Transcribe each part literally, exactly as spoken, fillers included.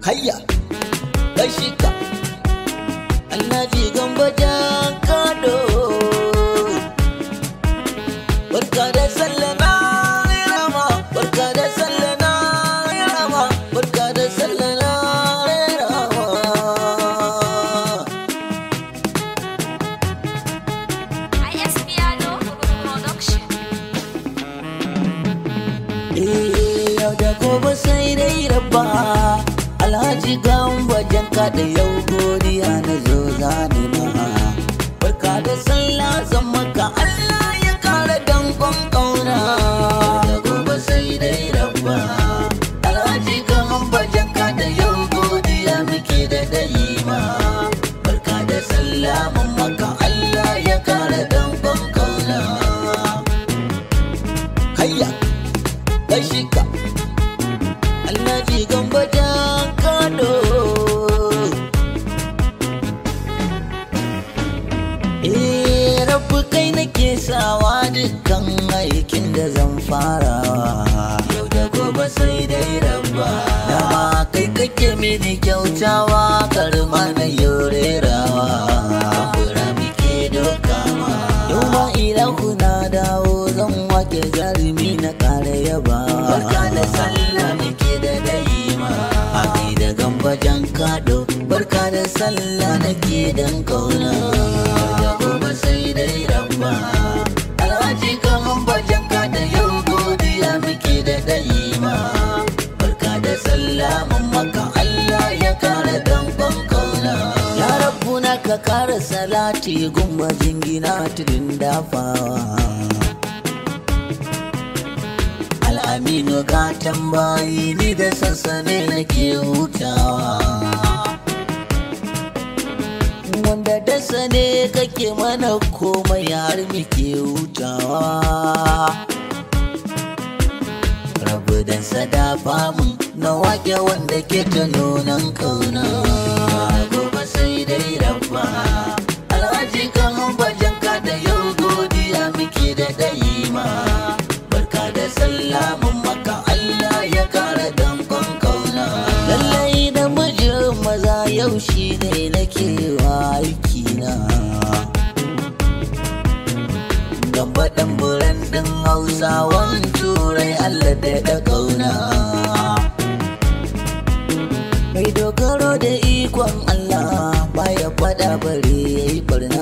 hayya gashi ka Alhaji Gambo Jan Kado barka da sallah na rama barka da sallah na rama barka da sallah na rama I S Piano Production. eh yau da gobe sai dai rabba Alhaji Gambo Jan Kado yau godiya na zo zani ma barka da sallah zan maka Allah ya kare dankon kauna da gobe sai dai rabba Alhaji Gambo Jan Kado yau godiya muke da dai ma barka da sallah mun maka Allah ya kare dankon kauna hayya gashi ka Alhaji Gambo Jan Kado eh rabu kai nake sawa dukkan aikin da zan farawa yau da gobe sai dai rabba dama kai kake mini kyautawa karma na yorerawa kura muke dokawa yau ma ilahu na dawo zan wake jarumi na kare yaba barka da sallah muke da daima a da Gambo Jan Kado barka da sallah nake dan kauna da gobe sai dai rabba Alhaji Gambo Jan Kado yau godiya muke da daima barka da sallah mun maka Allah ya kare dankon kauna ya rabbuna ka kare salati gumma jingina tudun dafawa Al'aminu ka tambayi ni da sassane nake hutawa wanda da sane kake mana komai har muke hutawa rabu dan sadafa mun na wake wanda ke ta nunan kauna gobe sai dai rabba Alhaji Gambo Jan Kado yau godiya muke da daima barka da sallah mun maka Allah ya kare dankon kauna lallai da mijin maza yau shi ne nake wa aiki na Gambo dan buran din Hausawan turai Allah da da kauna mai dogaro da ikon Allah baya fada bare yayi barna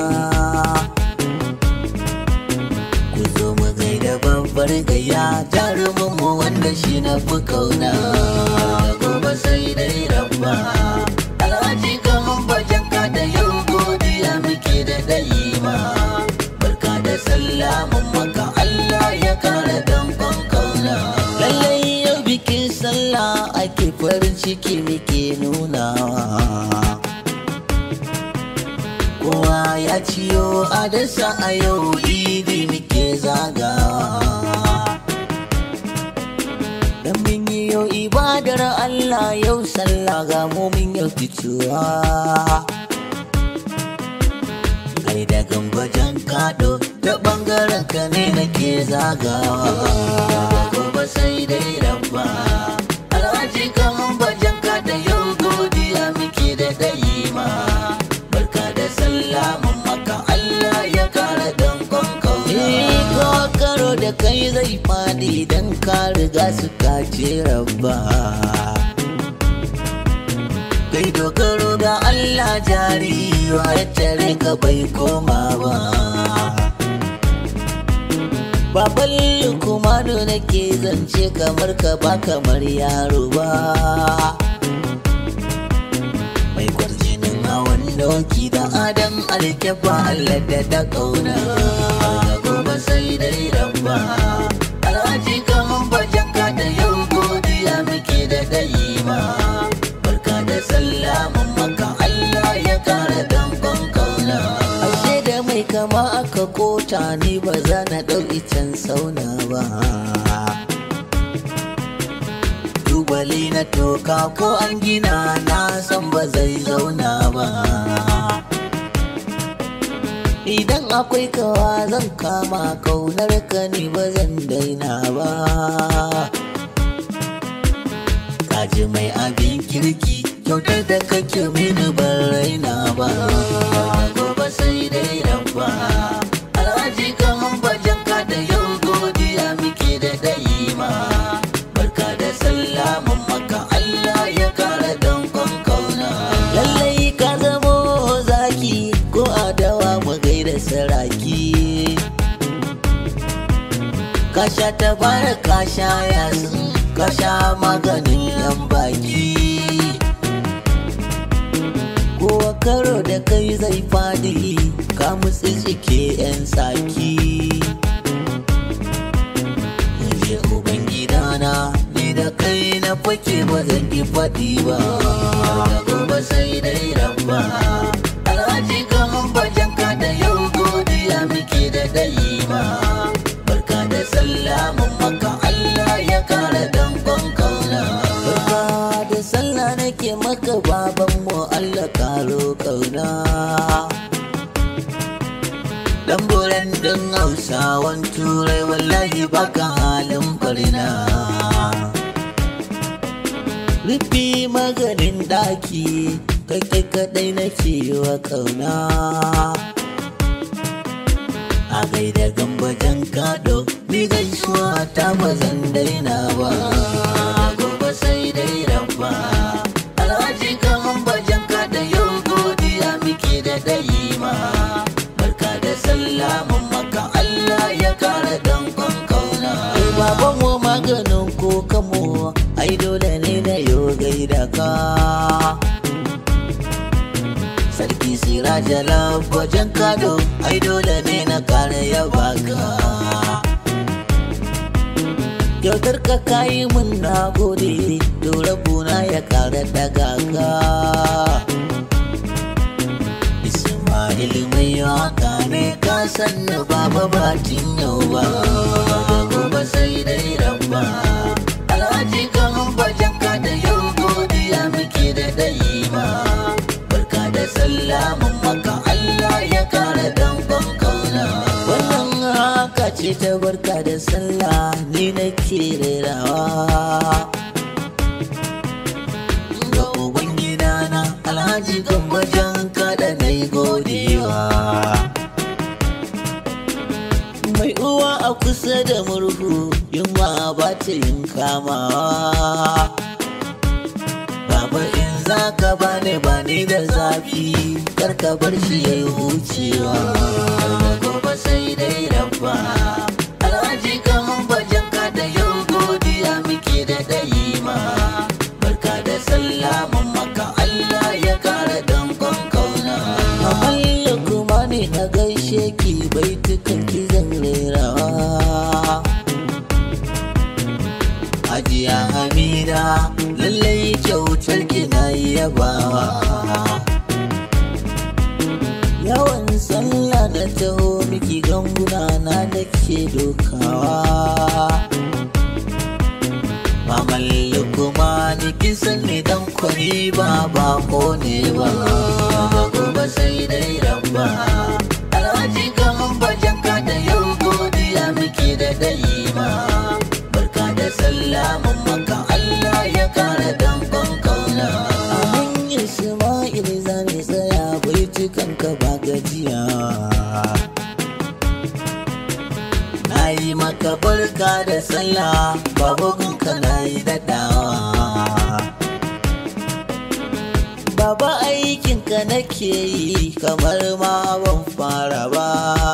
ku zo mu gaida babbar gayya jarumin mu wanda shi na fi kauna gobe sai dai rabba Alhaji Gambo Jan Kado yau godiya muke da daima barka da sallah mun maka Allah ya kare dankon kauna lallai yau bikin sallah ake farin ciki muke nunawa kowa ya ciyo adasa a yau idi muke zagawa dan mun yi yau ibadar Allah yau sallah ga mu mun yau fitowa kai da Gambo Jan Kado ta bangaren ka ne nake zagawa gobe sai dai rabba Alhaji Gambo Jan Kado yau godiya muke da daima barka da sallah mun maka Allah ya kare dankon kauna eh ko karo da kai zai fadi dan ka riga su kace rabba kai dogaro ga Allah jari wa ya tare ka bai koma ba babal kuma da nake zance kamar ka ba kamar yaro ba mai kwarjinin hawan doki da adam alkyabba Allah da ta kauna gobe sai dai rabba Alhaji Gambo Jan Kado yau godiya muke da daima barka da sallah mun maka Allah ya kare dankon kauna ashe da mai kama aka kota ni ba za na ɗauki can sauna ba tubali na toka ko an gina na san ba zai zauna ba idan akwai kawa zan kama kaunar ka ni ba zan daina ba kaji mai abin kirki kyautar da kake mini ban raina ba. Gobe sai dai rabba. Alhaji kaman bajan ka da yau godiya muke da dai ma. Barka da sallah mun maka Allah ya kara dankon kauna. Lallai ka zamo zaki ko adawa mu gaida saraki. Ka sha tabara ka sha yasin ka sha maganin yan baki. Kowa karo da kai zai fadi ka mutsi cike yan saki. Yaje ubangidana ni da kai na fake ba zan ki faɗi ba. Da gobe sai dai rabba. Alhaji kaman bajan ka da yau godiya muke da dai ma. Barka da sallah mun maka Allah ya kara dankon kauna. Barka da sallah nake maka baban mu Allah karo kauna. Lamburan din Hausawan Turai wallahi baka halin barna. Rufi maganin daki kai kai kadai nake wa kauna. A gaida gambajan kado ni gaisuwa ta bazan daina ba. Gobe sai dai rabba. Alhaji kaman bajan ka da yau godiya muke da dai ma. Barka da sallah mun maka Allah ya kara dankon kauna. Baban mu maganin ko kamo ai dole ne na yo gaida ka. Sarki Sirajala bajan kado ai dole ne na kare ya baka. Kyautar ka kayi mun na gode to rabuna ya kara daga ka. Ismail mai waka ne ka sanna baba batin yau ba. Gobe sai dai rabba. Alhaji kaman bajan ka da yau godiya muke da dai ma. Barka da sallah mun maka Allah ya kara dankon kauna. Wannan haka ce ta barka da sallah ni nake rerawa. Ga ubangidana Alhaji gambajan ka da nai godewa. Mai uwa a kusa da murhu yunwa ba ta yin kamawa. Baba in za ka bani bani da zafi kar ka bar shi ya yi hucewa. Gobe sai dai rabba. Alhaji kaman bajan ka da yau godiya muke da dai ma. Barka da sallah mun maka Allah ya kara dankon kauna. Mamallu kuma ne na gaishe ki baitukan ki zan rerawa. Hajiya Hamida lallai kyautar ki na yabawa. Yawan sallah da taho miki ganguna na da ke dokawa. Mamallu kuma ni kisan ni dan kwari ba bako ne ba. Gobe sai dai rabba. Alhaji kaman bajan ka da yau godiya muke da dai ma. Barka da sallah mun maka Allah ya kara dankon kauna. Amin Ismail zane tsaya baitukan ka ba gajiya. Na yi maka barka da sallah babugunka na yi daɗawa. Baba aikinka nake yi kamar ma ban fara ba.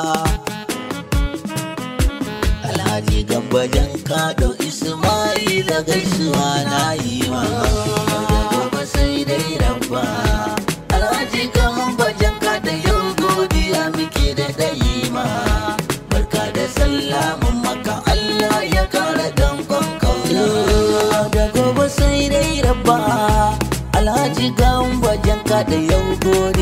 Alhaji gambajan kado Ismaila gaisuwa na yi ma. Gobe sai dai rabba. Alhaji kaman bajan ka da yau godiya muke da dai ma. Barka da sallah mun maka Allah ya kara dankon kauna. Da gobe sai dai rabba. Alhaji gambajan ka da yau godiya